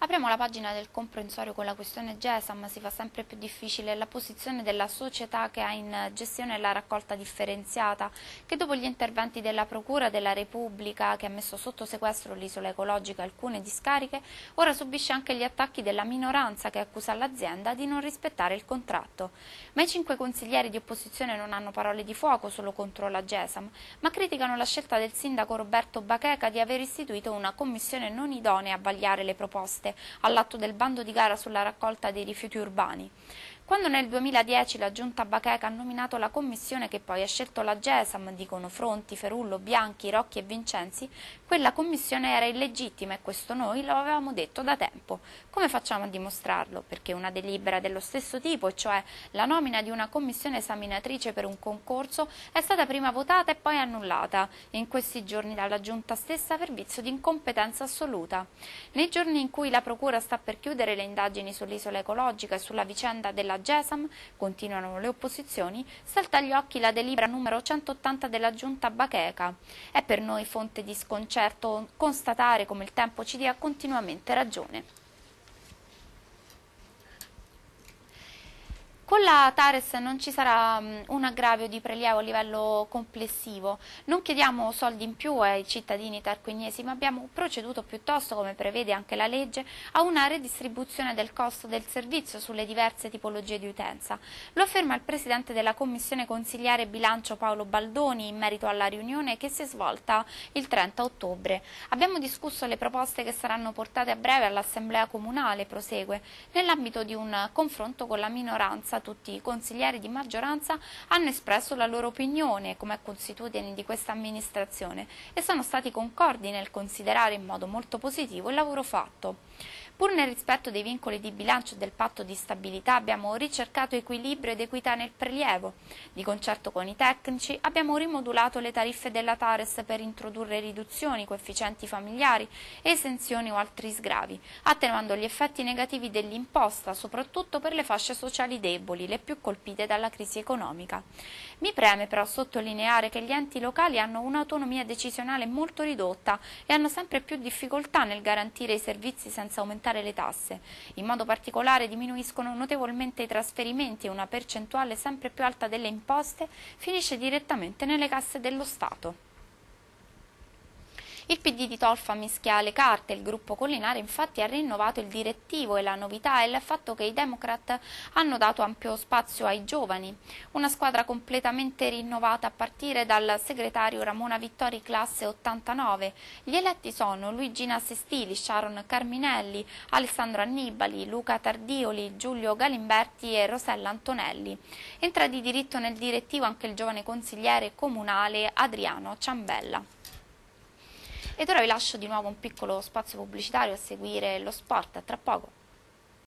Apriamo la pagina del comprensorio con la questione GESAM. Si fa sempre più difficile la posizione della società che ha in gestione la raccolta differenziata, che dopo gli interventi della Procura della Repubblica, che ha messo sotto sequestro l'isola ecologica e alcune discariche, ora subisce anche gli attacchi della minoranza che accusa l'azienda di non rispettare il contratto. Ma i 5 consiglieri di opposizione non hanno parole di fuoco solo contro la GESAM, ma criticano la scelta del sindaco Roberto Bacheca di aver istituito una commissione non idonea a vagliare le proposte all'atto del bando di gara sulla raccolta dei rifiuti urbani. Quando nel 2010 la giunta Bacheca ha nominato la commissione che poi ha scelto la GESAM, dicono Fronti, Ferullo, Bianchi, Rocchi e Vincenzi, quella commissione era illegittima e questo noi lo avevamo detto da tempo. Come facciamo a dimostrarlo? Perché una delibera dello stesso tipo, e cioè la nomina di una commissione esaminatrice per un concorso, è stata prima votata e poi annullata in questi giorni dalla giunta stessa per vizio di incompetenza assoluta. Nei giorni in cui la Procura sta per chiudere le indagini sull'isola ecologica e sulla vicenda della GESAM, continuano le opposizioni, salta agli occhi la delibera numero 180 della giunta Bacheca. È per noi fonte di sconcerto constatare come il tempo ci dia continuamente ragione. Con la TARES non ci sarà un aggravio di prelievo a livello complessivo, non chiediamo soldi in più ai cittadini tarquiniesi, ma abbiamo proceduto piuttosto, come prevede anche la legge, a una redistribuzione del costo del servizio sulle diverse tipologie di utenza. Lo afferma il Presidente della Commissione Consiliare Bilancio Paolo Baldoni in merito alla riunione che si è svolta il 30 ottobre. Abbiamo discusso le proposte che saranno portate a breve all'Assemblea Comunale, prosegue, nell'ambito di un confronto con la minoranza. Tutti i consiglieri di maggioranza hanno espresso la loro opinione, come è consuetudine di questa amministrazione, e sono stati concordi nel considerare in modo molto positivo il lavoro fatto. Pur nel rispetto dei vincoli di bilancio del patto di stabilità abbiamo ricercato equilibrio ed equità nel prelievo. Di concerto con i tecnici abbiamo rimodulato le tariffe della TARES per introdurre riduzioni, coefficienti familiari, esenzioni o altri sgravi, attenuando gli effetti negativi dell'imposta, soprattutto per le fasce sociali deboli, le più colpite dalla crisi economica. Mi preme però sottolineare che gli enti locali hanno un'autonomia decisionale molto ridotta e hanno sempre più difficoltà nel garantire i servizi senza aumentare le tasse. In modo particolare diminuiscono notevolmente i trasferimenti e una percentuale sempre più alta delle imposte finisce direttamente nelle casse dello Stato. Il PD di Tolfa mischia le carte, il gruppo Collinare infatti ha rinnovato il direttivo e la novità è il fatto che i Democrat hanno dato ampio spazio ai giovani. Una squadra completamente rinnovata a partire dal segretario Ramona Vittori classe 89. Gli eletti sono Luigina Sestili, Sharon Carminelli, Alessandro Annibali, Luca Tardioli, Giulio Galimberti e Rosella Antonelli. Entra di diritto nel direttivo anche il giovane consigliere comunale Adriano Ciambella. Ed ora vi lascio di nuovo un piccolo spazio pubblicitario a seguire lo sport, a tra poco.